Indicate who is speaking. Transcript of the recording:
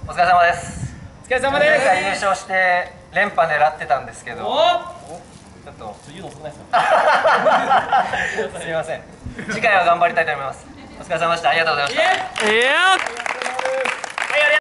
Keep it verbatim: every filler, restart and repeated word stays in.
Speaker 1: お疲れ様です。
Speaker 2: お疲れ様です。
Speaker 1: 前回優勝して連覇狙ってたんですけど、ちょっと
Speaker 2: 言うの少ないですか。
Speaker 1: すみません。次回は頑張りたいと思います。お疲れ様でした。ありがとうございました。
Speaker 2: いや